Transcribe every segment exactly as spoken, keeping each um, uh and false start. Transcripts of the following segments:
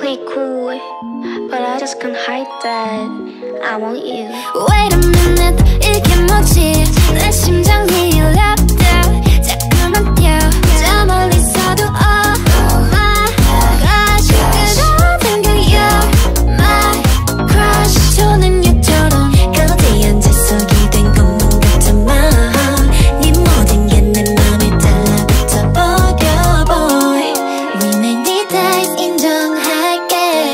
be cool, but I just can't hide that I want you. Wait a minute, 이게 뭐지? 내 심장이 랍다 자꾸만 뛰어 저 멀리서도 oh my gosh 그런 게 you're my crush 초는 유처럼 거대한 재석이 된 것만 같지만 네 모든 게 내 맘에 달라붙어 버려 boy Rename the days 인정할게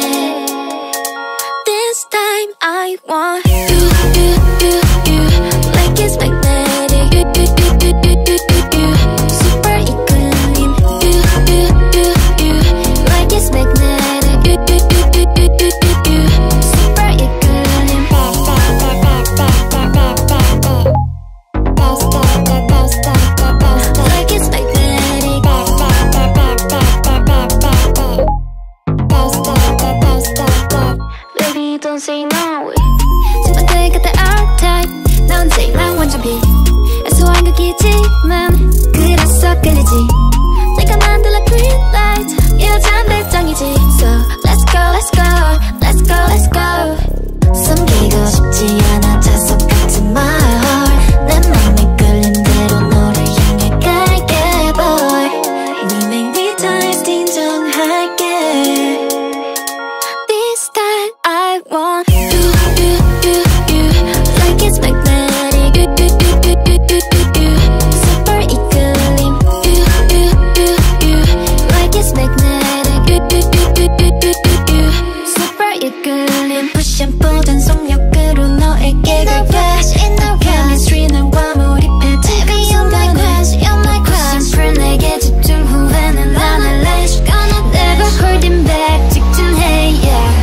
This time I want you, you, you, you Like it's magnetic You, you, you, you, you, you, you Super 이끌림 You, you, you, you Like it's magnetic You, you, you, you, you, you, you Super 이끌림 Like it's magnetic Baby, don't say no. 친구들 같아 R-Type 나 언제나 완전 B 애소한 극이지만 그래서 끌리지 내가 만들어 green light 여잔 별장이지 So let's go let's go let's go let's go 숨기고 싶지 않아 자석 같은 my heart 내 맘에 끌린 대로 너를 향해 갈게 boy Rename the times 인정할게 This time I want you, you, you, you Like it's magnetic You, you, you, you, you, you, you Super 이끌림 You, you, you, you Like it's magnetic You, you, you, you, you, you, you Super 이끌림 Push and pull 전속력으로 너에게 갈게 Chemistry 너와 몰입해 Baby you're my crush You're my crush Push and pull 내게 집중 후회는 난 할래 Never holding back 직진해 yeah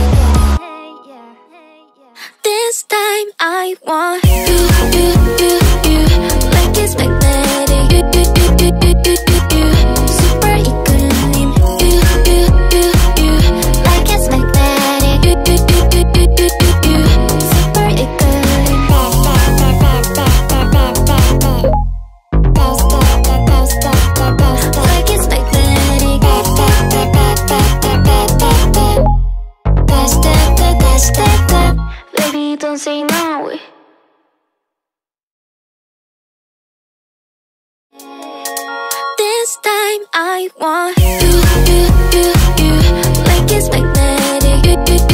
This time I want you, you, you, you Like it's magnetic You, you, you, you, you, you, you Super 이끌림 You, you, you, you Like it's magnetic You, you, you, you, you, you, you Super 이끌림 Like it's magnetic Dash, dash, dash, dash, dash Baby, don't say no. This time I want you, you, you, you Like it's magnetic You, you,